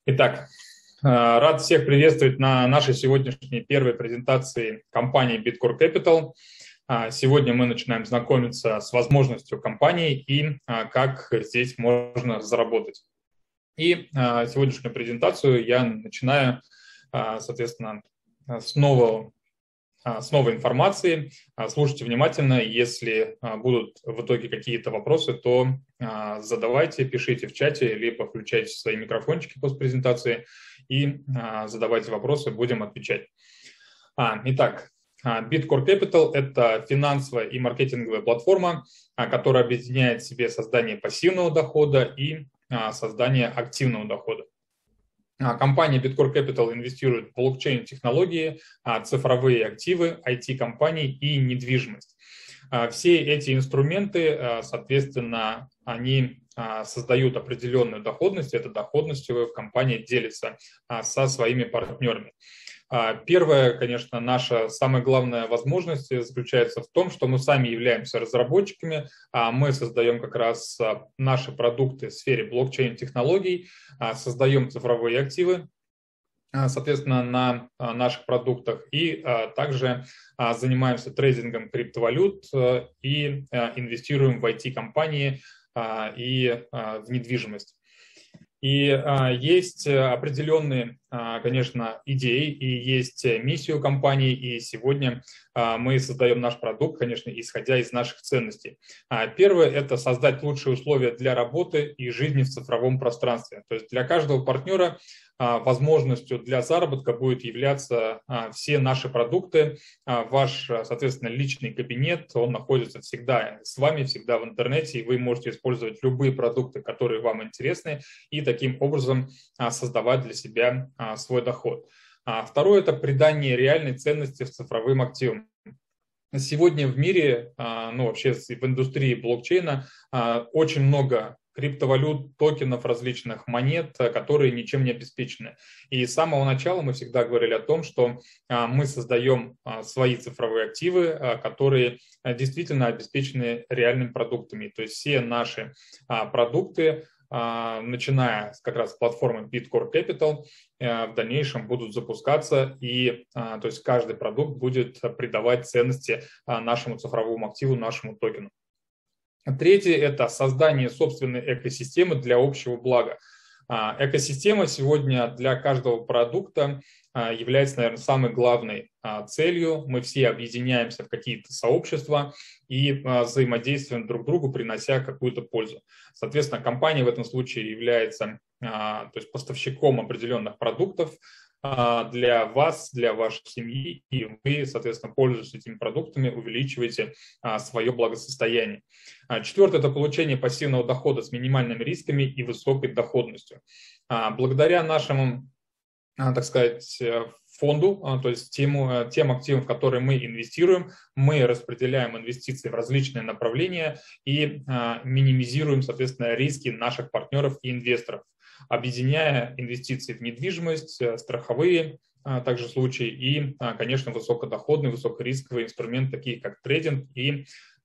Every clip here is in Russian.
Итак, рад всех приветствовать на нашей сегодняшней первой презентации компании Bitcore Capital. Сегодня мы начинаем знакомиться с возможностью компании и как здесь можно заработать. И сегодняшнюю презентацию я начинаю, соответственно, с новой информации. Слушайте внимательно. Если будут в итоге какие-то вопросы, то задавайте, пишите в чате, либо включайте свои микрофончики после презентации и задавайте вопросы, будем отвечать. Итак, Bitcore Capital – это финансовая и маркетинговая платформа, которая объединяет в себе создание пассивного дохода и создание активного дохода. Компания Bitcore Capital инвестирует в блокчейн-технологии, цифровые активы, IT-компании и недвижимость. Все эти инструменты, соответственно, они создают определенную доходность. Эта доходность компания делится со своими партнерами. Первая, конечно, наша самая главная возможность заключается в том, что мы сами являемся разработчиками, мы создаем как раз наши продукты в сфере блокчейн-технологий, создаем цифровые активы, соответственно, на наших продуктах, и также занимаемся трейдингом криптовалют и инвестируем в IT-компании и в недвижимость. И есть определенные, конечно, идеи, и есть миссия у компании, и сегодня мы создаем наш продукт, конечно, исходя из наших ценностей. Первое – это создать лучшие условия для работы и жизни в цифровом пространстве. То есть для каждого партнера возможностью для заработка будет являться все наши продукты. Ваш, соответственно, личный кабинет, он находится всегда с вами, всегда в интернете, и вы можете использовать любые продукты, которые вам интересны, и таким образом создавать для себя свой доход. Второе – это придание реальной ценности в цифровым активам. Сегодня в мире, вообще в индустрии блокчейна очень много криптовалют, токенов, различных монет, которые ничем не обеспечены. И с самого начала мы всегда говорили о том, что мы создаем свои цифровые активы, которые действительно обеспечены реальными продуктами. То есть все наши продукты, начиная как раз с платформы Bitcore Capital, в дальнейшем будут запускаться, и то есть каждый продукт будет придавать ценности нашему цифровому активу, нашему токену. Третье – это создание собственной экосистемы для общего блага. Экосистема сегодня для каждого продукта является, наверное, самой главной целью. Мы все объединяемся в какие-то сообщества и взаимодействуем друг другу, принося какую-то пользу. Соответственно, компания в этом случае является то есть поставщиком определенных продуктов для вас, для вашей семьи, и вы, соответственно, пользуясь этими продуктами, увеличиваете свое благосостояние. Четвертое – это получение пассивного дохода с минимальными рисками и высокой доходностью. Благодаря нашему, так сказать, фонду, то есть тем активам, в которые мы инвестируем, мы распределяем инвестиции в различные направления и минимизируем, соответственно, риски наших партнеров и инвесторов, объединяя инвестиции в недвижимость, страховые также случаи и, конечно, высокодоходные, высокорисковые инструменты, такие как трейдинг и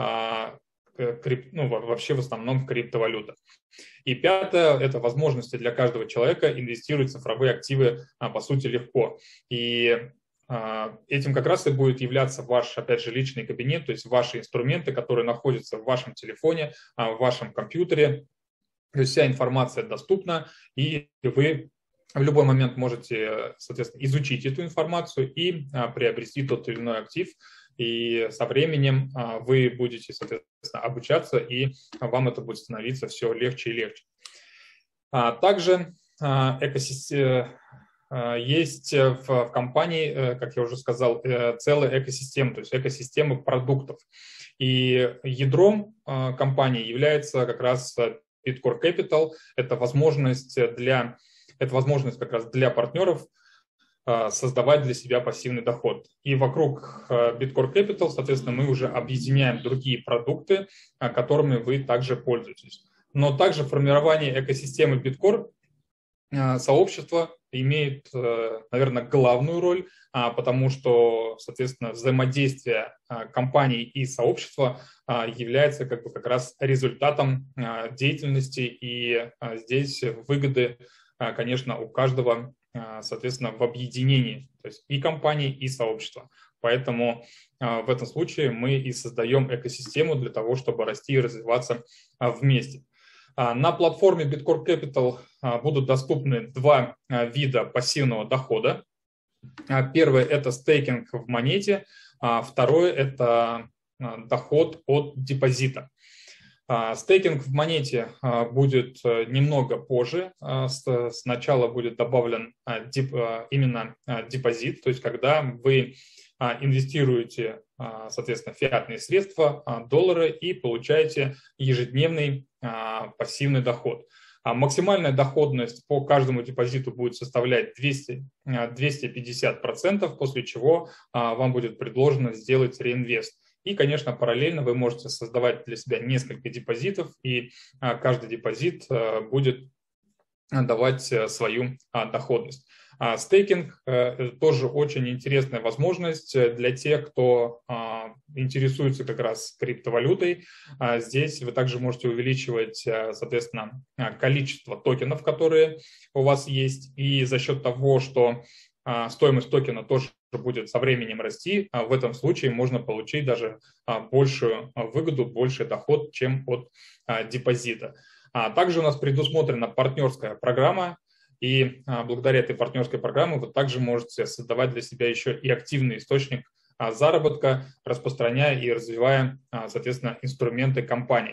вообще в основном криптовалюта. И пятое – это возможности для каждого человека инвестировать в цифровые активы, по сути, легко. И этим как раз и будет являться ваш, опять же, личный кабинет, то есть ваши инструменты, которые находятся в вашем телефоне, в вашем компьютере. То есть вся информация доступна, и вы в любой момент можете, соответственно, изучить эту информацию и приобрести тот или иной актив. И со временем вы будете, соответственно, обучаться, и вам это будет становиться все легче и легче. Также есть в компании, как я уже сказал, целая экосистема, то есть экосистема продуктов. И ядром компании является как раз Bitcore Capital. Это возможность как раз для партнеров создавать для себя пассивный доход. И вокруг Bitcore Capital, соответственно, мы уже объединяем другие продукты, которыми вы также пользуетесь. Но также формирование экосистемы Bitcore сообщества имеет, наверное, главную роль, потому что, соответственно, взаимодействие компаний и сообщества является как раз результатом деятельности, и здесь выгоды конечно, у каждого, соответственно, в объединении, то есть и компании, и сообщества. Поэтому в этом случае мы и создаем экосистему для того, чтобы расти и развиваться вместе. На платформе Bitcore Capital будут доступны два вида пассивного дохода. Первый – это стейкинг в монете, второй – это доход от депозита. Стейкинг в монете будет немного позже. Сначала будет добавлен именно депозит, то есть когда вы инвестируете, соответственно, фиатные средства, доллары, и получаете ежедневный пассивный доход. Максимальная доходность по каждому депозиту будет составлять 250%, после чего вам будет предложено сделать реинвест. И, конечно, параллельно вы можете создавать для себя несколько депозитов, и каждый депозит будет давать свою доходность. Стейкинг тоже очень интересная возможность для тех, кто интересуется как раз криптовалютой. Здесь вы также можете увеличивать, соответственно, количество токенов, которые у вас есть, и за счет того, что стоимость токена тоже будет со временем расти, в этом случае можно получить даже большую выгоду, больший доход, чем от депозита. Также у нас предусмотрена партнерская программа, и благодаря этой партнерской программе вы также можете создавать для себя еще и активный источник заработка, распространяя и развивая, соответственно, инструменты компании.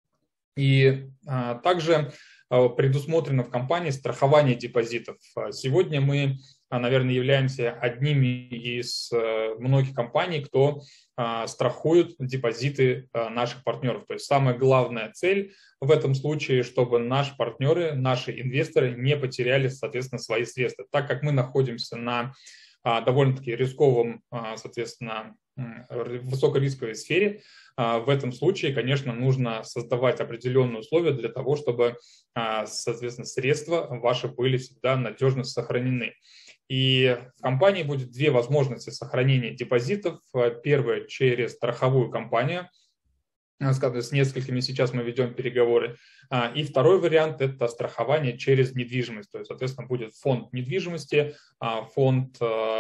И также предусмотрено в компании страхование депозитов. Сегодня мы, наверное, являемся одними из многих компаний, кто страхует депозиты наших партнеров. То есть самая главная цель в этом случае, чтобы наши партнеры, наши инвесторы не потеряли, соответственно, свои средства. Так как мы находимся на довольно-таки рисковом, соответственно, высокорисковой сфере, в этом случае, конечно, нужно создавать определенные условия для того, чтобы, соответственно, средства ваши были всегда надежно сохранены. И в компании будет две возможности сохранения депозитов. Первое – через страховую компанию, с несколькими сейчас мы ведем переговоры. И второй вариант – это страхование через недвижимость. То есть, соответственно, будет фонд недвижимости, фонд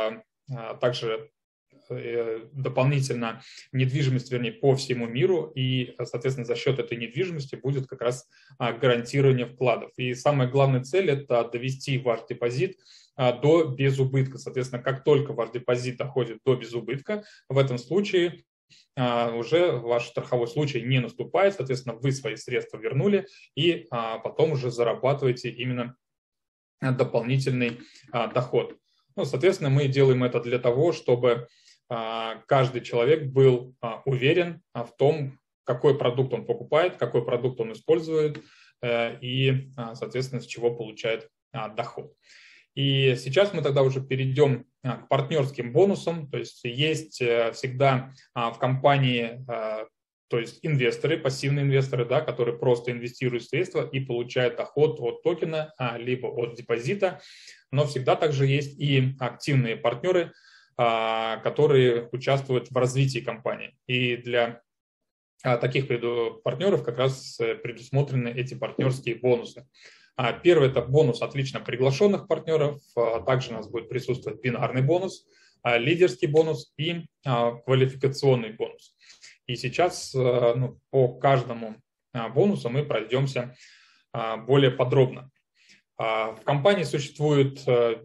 также дополнительно недвижимость, вернее, по всему миру, и, соответственно, за счет этой недвижимости будет как раз гарантирование вкладов. И самая главная цель – это довести ваш депозит до безубытка. Соответственно, как только ваш депозит доходит до безубытка, в этом случае уже ваш страховой случай не наступает, соответственно, вы свои средства вернули и потом уже зарабатываете именно дополнительный доход. Ну, соответственно, мы делаем это для того, чтобы каждый человек был уверен в том, какой продукт он покупает, какой продукт он использует и, соответственно, с чего получает доход. И сейчас мы тогда уже перейдем к партнерским бонусам. То есть всегда в компании, то есть инвесторы, пассивные инвесторы, да, которые просто инвестируют средства и получают доход от токена, либо от депозита. Но всегда также есть и активные партнеры, которые участвуют в развитии компании. И для таких партнеров как раз предусмотрены эти партнерские бонусы. Первый – это бонус отлично приглашенных партнеров. Также у нас будет присутствовать бинарный бонус, лидерский бонус и квалификационный бонус. И сейчас по каждому бонусу мы пройдемся более подробно. В компании существует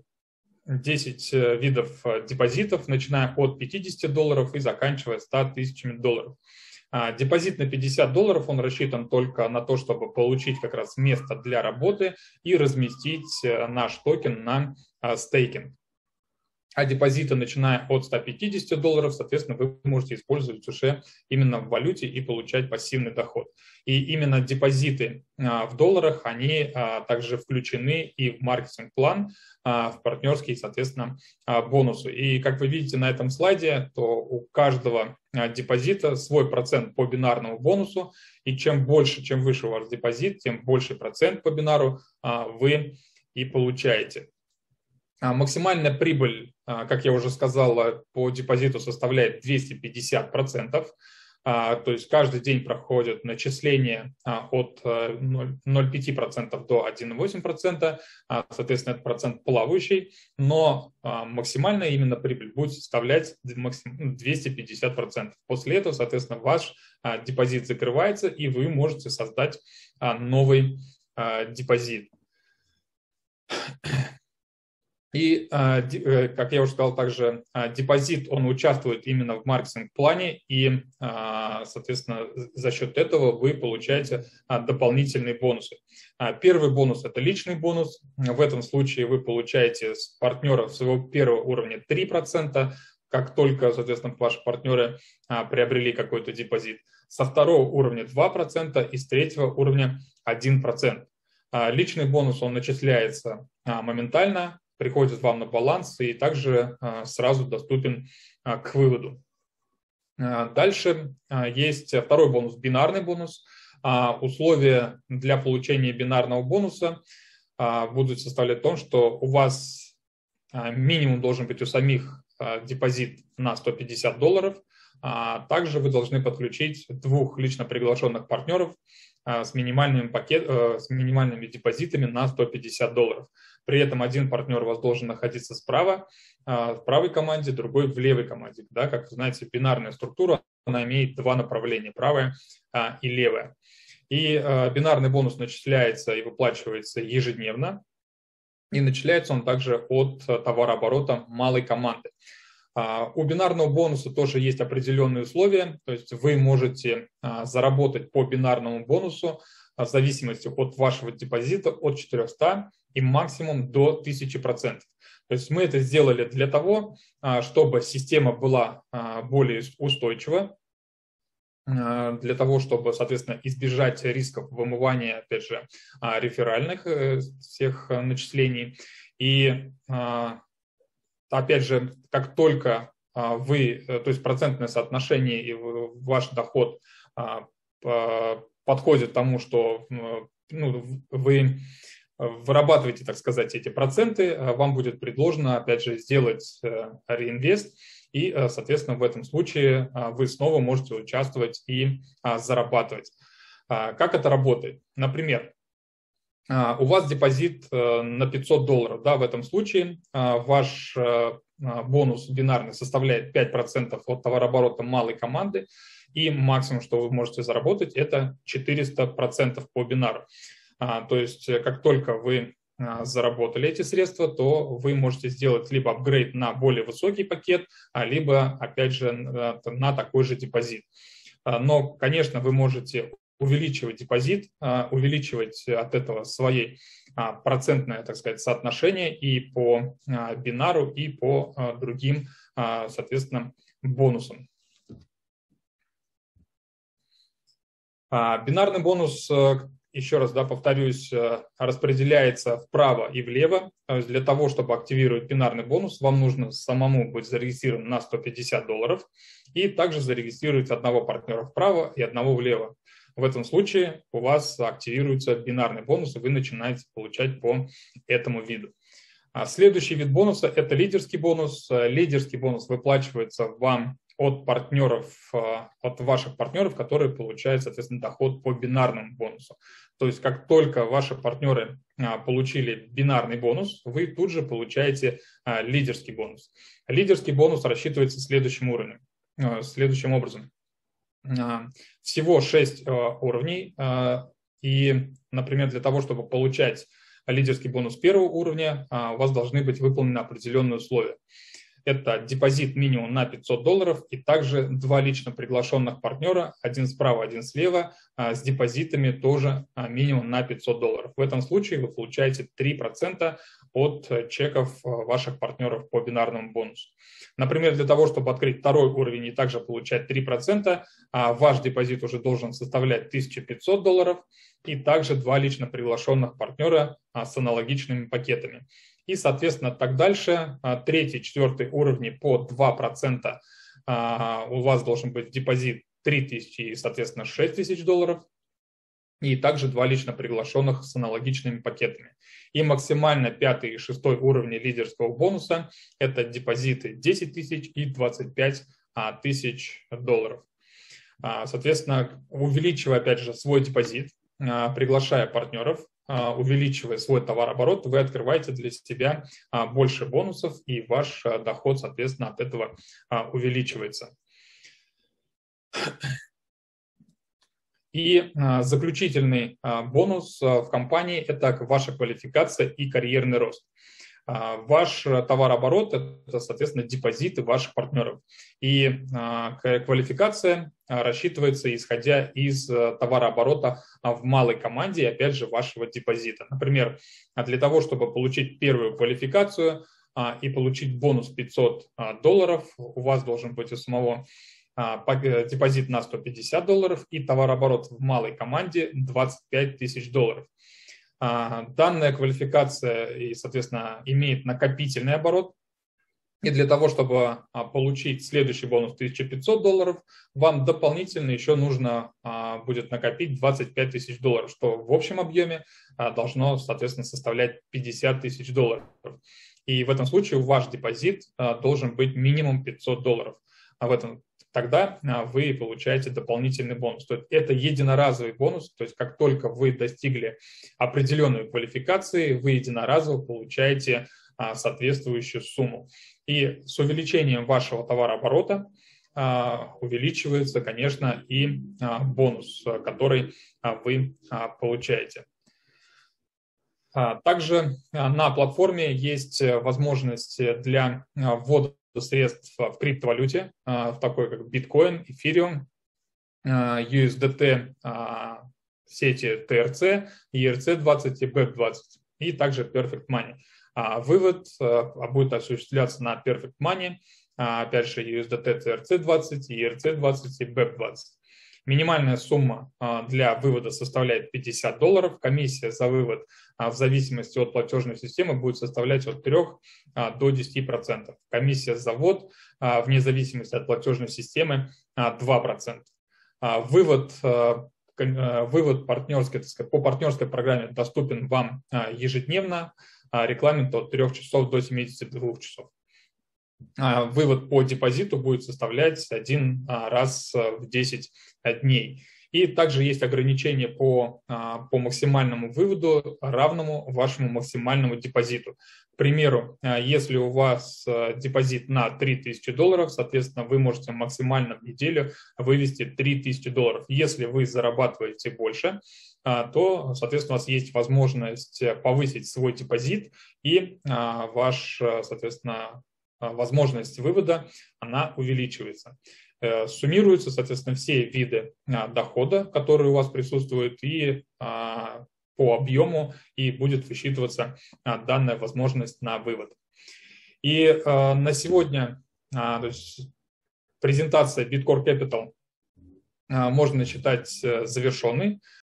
10 видов депозитов, начиная от $50 и заканчивая $100 000. Депозит на $50, он рассчитан только на то, чтобы получить как раз место для работы и разместить наш токен на стейкинг. А депозиты, начиная от $150, соответственно, вы можете использовать уже именно в валюте и получать пассивный доход. И именно депозиты в долларах, они также включены и в маркетинг-план, в партнерские, соответственно, бонусы. И как вы видите на этом слайде, то у каждого депозита свой процент по бинарному бонусу. И чем больше, чем выше ваш депозит, тем больше процент по бинару вы и получаете. Максимальная прибыль, как я уже сказал, по депозиту составляет 250%. То есть каждый день проходит начисление от 0,5% до 1,8%, соответственно, это процент плавающий, но максимальная именно прибыль будет составлять 250%. После этого, соответственно, ваш депозит закрывается, и вы можете создать новый депозит. И, как я уже сказал, также депозит, он участвует именно в маркетинг-плане, и, соответственно, за счет этого вы получаете дополнительные бонусы. Первый бонус – это личный бонус. В этом случае вы получаете с партнеров своего первого уровня 3%, как только, соответственно, ваши партнеры приобрели какой-то депозит. Со второго уровня 2% и с третьего уровня 1%. Личный бонус, он начисляется моментально, приходит вам на баланс и также сразу доступен к выводу. Дальше есть второй бонус, бинарный бонус. Условия для получения бинарного бонуса будут составлять в том, что у вас минимум должен быть у самих депозит на $150. Также вы должны подключить 2 лично приглашенных партнеров с минимальными депозитами на $150. При этом один партнер у вас должен находиться справа, в правой команде, другой в левой команде. Да, как вы знаете, бинарная структура, она имеет 2 направления, правое и левое. И бинарный бонус начисляется и выплачивается ежедневно. И начисляется он также от товарооборота малой команды. У бинарного бонуса тоже есть определенные условия, то есть вы можете заработать по бинарному бонусу в зависимости от вашего депозита от 400 и максимум до 1000%. То есть мы это сделали для того, чтобы система была более устойчива, для того, чтобы, соответственно, избежать рисков вымывания, опять же, реферальных всех начислений. И опять же, как только вы, то есть процентное соотношение и ваш доход подходит к тому, что вы вырабатываете, так сказать, эти проценты, вам будет предложено, опять же, сделать реинвест, и, соответственно, в этом случае вы снова можете участвовать и зарабатывать. Как это работает? Например, у вас депозит на $500, да, в этом случае ваш бонус бинарный составляет 5% от товарооборота малой команды, и максимум, что вы можете заработать, это 400% по бинару. То есть, как только вы заработали эти средства, то вы можете сделать либо апгрейд на более высокий пакет, либо, опять же, на такой же депозит. Но, конечно, вы можете увеличивать депозит, увеличивать от этого свои процентное, так сказать, соотношение и по бинару, и по другим, соответственно, бонусам. Бинарный бонус, еще раз, да, повторюсь, распределяется вправо и влево. То есть для того, чтобы активировать бинарный бонус, вам нужно самому быть зарегистрирован на $150 и также зарегистрировать одного партнера вправо и одного влево. В этом случае у вас активируется бинарный бонус, и вы начинаете получать по этому виду. Следующий вид бонуса – это лидерский бонус. Лидерский бонус выплачивается вам от партнеров, от ваших партнеров, которые получают, соответственно, доход по бинарному бонусу. То есть как только ваши партнеры получили бинарный бонус, вы тут же получаете лидерский бонус. Лидерский бонус рассчитывается следующим образом. Всего 6 уровней, и, например, для того, чтобы получать лидерский бонус первого уровня, у вас должны быть выполнены определенные условия. Это депозит минимум на $500 и также 2 лично приглашенных партнера, один справа, один слева, с депозитами тоже минимум на $500. В этом случае вы получаете 3% от чеков ваших партнеров по бинарному бонусу. Например, для того, чтобы открыть второй уровень и также получать 3%, ваш депозит уже должен составлять $1500 и также 2 лично приглашенных партнера с аналогичными пакетами. И, соответственно, так дальше, 3-й, 4-й уровни по 2%, у вас должен быть депозит 3000 и, соответственно, $6000, и также 2 лично приглашенных с аналогичными пакетами. И максимально 5-й и 6-й уровни лидерского бонуса – это депозиты 10 000 и $25 000. Соответственно, увеличивая, опять же, свой депозит, приглашая партнеров, увеличивая свой товарооборот, вы открываете для себя больше бонусов, и ваш доход, соответственно, от этого увеличивается. И заключительный бонус в компании – это ваша квалификация и карьерный рост. Ваш товарооборот – это, соответственно, депозиты ваших партнеров. И квалификация рассчитывается, исходя из товарооборота в малой команде, опять же, вашего депозита. Например, для того, чтобы получить первую квалификацию и получить бонус $500, у вас должен быть у самого депозит на $150 и товарооборот в малой команде $25 тысяч. Данная квалификация, и, соответственно, имеет накопительный оборот. И для того, чтобы получить следующий бонус $1500, вам дополнительно еще нужно будет накопить $25 тысяч, что в общем объеме должно, соответственно, составлять $50 тысяч. И в этом случае ваш депозит должен быть минимум $500. Тогда вы получаете дополнительный бонус. То есть это единоразовый бонус, то есть как только вы достигли определенной квалификации, вы единоразово получаете соответствующую сумму. И с увеличением вашего товарооборота увеличивается, конечно, и бонус, который вы получаете. Также на платформе есть возможность для ввода средств в криптовалюте, в такой как биткоин, эфириум, USDT, сети TRC, ERC-20 и BEP-20, и также Perfect Money. Вывод будет осуществляться на Perfect Money, опять же USDT TRC-20, ERC-20 и BEP-20. Минимальная сумма для вывода составляет $50. Комиссия за вывод в зависимости от платежной системы будет составлять от 3 до 10%. Комиссия за ввод вне зависимости от платежной системы 2%. Вывод партнерской, так сказать, по партнерской программе доступен вам ежедневно, регламент от 3 часов до 72 часов. Вывод по депозиту будет составлять 1 раз в 10 дней. И также есть ограничение по максимальному выводу, равному вашему максимальному депозиту. К примеру, если у вас депозит на $3000, соответственно, вы можете максимально в неделю вывести $3000. Если вы зарабатываете больше, то, соответственно, у вас есть возможность повысить свой депозит, и соответственно, возможность вывода, она увеличивается. Суммируются, соответственно, все виды дохода, которые у вас присутствуют, и по объему, и будет высчитываться данная возможность на вывод. И на сегодня то есть, презентация Bitcore Capital можно считать завершенной.